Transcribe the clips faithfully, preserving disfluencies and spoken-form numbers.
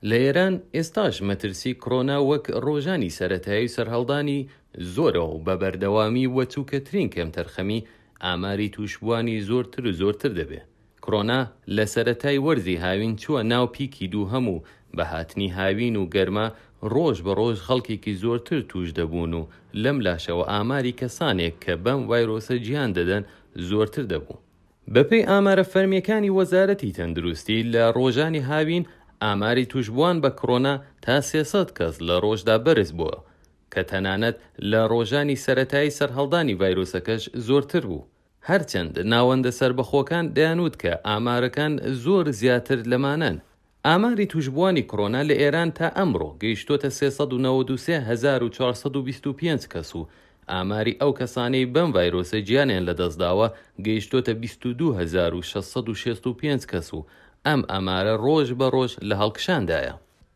لە ئێران ئێستاش مەترسی کۆرۆنا وەک ڕۆژانی سەرەتایی سەرهەڵدانی زۆرە و بە بەردەوامی وەچووکەترین کەمتەرخەمی ئاماری توشبوانی زۆرتر و زۆرتر دەبێت. کۆرۆنا لە سەرەتای وەرزی هاوین چووە ناو پیکی دوو هەموو بە هاتنی هاوین و گەرمە ڕۆژ بە ڕۆژ خەڵکێکی زۆرتر توش دەبوون و لەم لاشەوە ئاماری کەسانێک کە بەم ڤایرۆسە گیان دەدەن زۆرتر دەبوو. بەپێی ئامارە فەرمیەکانی وەزارەتی تەندروستی لە ڕۆژانی هاوین ئاماری توشبووان بە کۆرۆنا تا سێسەد کەس لە ڕۆژدا بەرز بووە کە تەنانەت لە ڕۆژانی سەرەتایی سەرهەڵدانی ڤایرۆسەکەش زۆرتر بوو. هەرچەند ناوەندە سربەخۆکان دەیانوت کە ئامارەکان زۆر زیاتر لەمانەن. ئاماری توشبوانی کۆرۆنا لە ئێران تا ئەمڕۆ گەیشتۆتە سێسەد و نەوەد و سێ هەزار و چوارسەد و بیست و پێنج کەس و ئاماری ئەو کەسانەی بەم ڤایرۆسە گیانیان لەدەستداوە گەیشتۆتە بیست و دوو هەزار و شەشسەد و شێست و پێنج کەس و ئەم ئەمارە ڕۆژ بە ڕۆژ لە هەڵکشاندایە.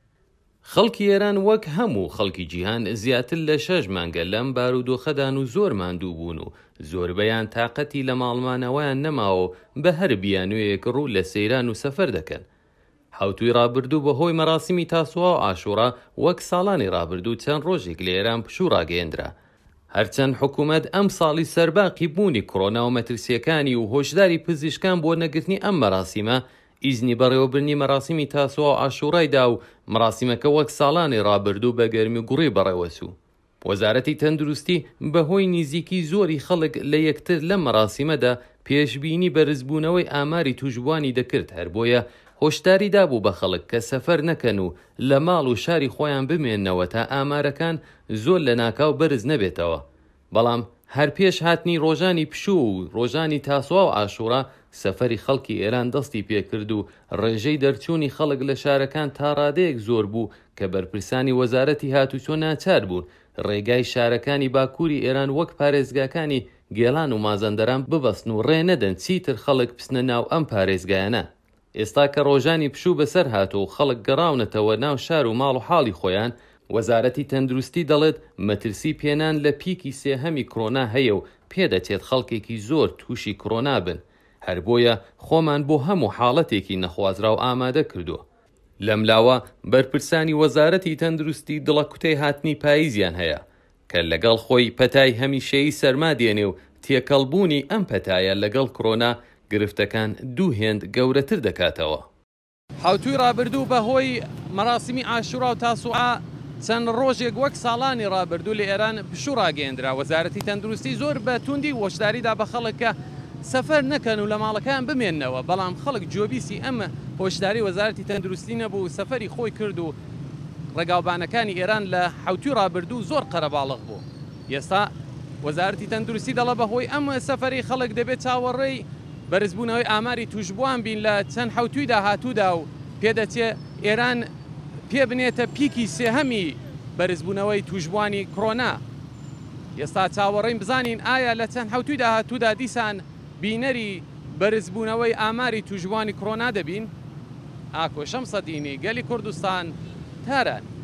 خەڵکی ئێران وەک هەموو خەڵکی جیهان زیاتر لە شەش مانگە لەم بارودۆخەدان و زۆر ماندوو بوون و زۆربەیان تااقەتی لە ماڵمانەوەیان نەماوە بە هەر بیانوەیەک ڕوو لە سەیران و سەفەر دەکەن. حوتوی ڕابردوو بەهۆی مەراسیمی تاسوعا و ئاشوورا وەک ساڵانی ڕابردوو چەند ڕۆژێک لە ئێران پشوو ڕاگەیەندرا. هەرچەند حکوومەت ئەم ساڵی سەرباقی بوونی کۆرۆنا و مەترسیەکانی و هۆشداری پزیشکان بۆ نەگرتنی ئەم مەراسیمە ئیزنی بەڕێوەبرنی مەراسیمی تاسوعا و ئاشوورایدا و مەراسیمەکە وەک ساڵانی ڕابردوو بە گەرمی گوڕی بەڕێوەچوو. وەزارەتی تەندروستی بەهۆی نزیکی زۆری خەڵک لە یەکتر لەم مەراسیمەدا پێشبینی بەرزبوونەوەی ئاماری توشبوانی دەکرد، هەر بۆیە هۆشداری دابوو بە خەڵک کە سەفەر نەکەن و لە ماڵ و شاری خۆیان بمێننەوە تا ئامارەکان زۆر لە ناکاو بەرز نەبێتەوە. بەڵام هەر پێش هاتنی ڕۆژانی پشوو و ڕۆژانی تاسوعا و ئاشوورا سەفەری خەڵکی ئێران دەستی پێکرد و ڕێژەی دەرچوونی خەڵک لە شارەکان تا ڕادەیەک زۆر بوو کە بەرپرسانی وەزارەتی هاتوچۆ ناچار بوون ڕێگای شارەکانی باکووری ئێران وەک پارێزگاکانی گێڵان و مازەندەران ببەستن و ڕێ نەدەن چیتر خەڵک پسنە ناو ئەم پارێزگایانە. ئێستا کە ڕۆژانی پشوو بەسەر هاتۆ و خەڵک گەڕاونەتەوە ناو شار و ماڵ و حاڵی خۆیان، وەزارەتی تەندروستی دەڵێت مەترسی پێنان لە پیکی سێهەمی کۆرۆنا هەیە و پێدەچێت خەڵکێکی زۆر تووشی کۆرۆنا بن. هەر بۆیە خۆمان بۆ هەموو حاڵەتێکی نەخوازرا و ئامادە کردووە. لەم لاوە بەرپرسانی وەزارەتی تەندروستی دڵەکوتەی هاتنی پاییزیان هەیە کە لەگەڵ خۆی پەتای هەمیشەیی سەرما دێنێ و تێکەڵبوونی ئەم پەتایە لەگەڵ کۆرۆنا گرفتەکان دوو هێند گەورەتر دەکاتەوە. حوتوی ڕابردوو بەهۆی مەراسیمی ئاشوورا و تاسوعا چەند ڕۆژێک وەک ساڵانی ڕابردوو لە ئێران پشوو ڕاگەیەندرا. وەزارەتی تەندروستی زۆر بە توندی وەشداریدا بە خەڵکە سەفەر نەکەن و لە ماڵەکان بمێننەوە، بەڵام خەڵک جۆبیسی ئەم هۆشداری وەزارەتی تەندروستی نەبوو، سەفەری خۆی کرد و ڕێگاوبانەکانی ئێران لە حوتوی ڕابردوو زۆر قەرەباڵغ بوو. ئێستا وەزارەتی تەندروستی دەڵە بەهۆی ئەم سەفەری خەڵک دەبێت چاوەڕێی بەرزبوونەوەی ئاماری توشبووان بین لە چەند حوتوی داهاتوودا و پێدەچێ ئێران پێ بنێتە پیکی سێهەمی بەرزبوونەوەی توشبوانی کۆرۆنا. ئێستا چاوەڕێین بزانین ئایا لە چەند حوتوی داهاتوودا دیسان بینەری بەرزبوونەوەی ئاماری توشبوانی کۆرۆنا دەبین. ئاکۆ شەمسەدینی گەلی کوردستان، تاران.